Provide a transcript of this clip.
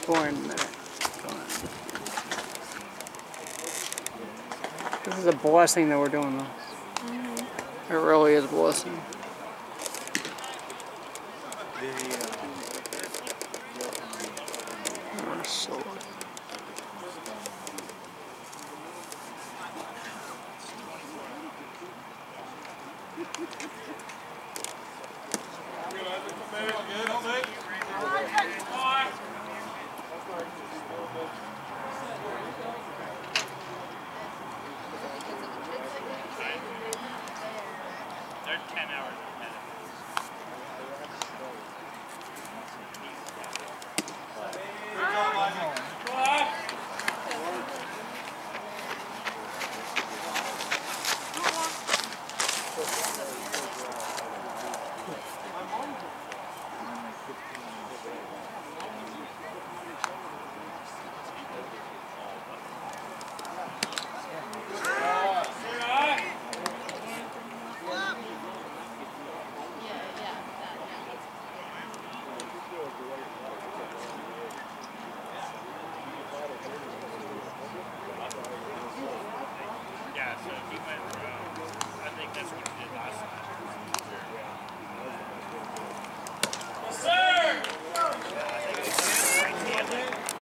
for in a minute. This is a blessing that we're doing this. It really is a blessing.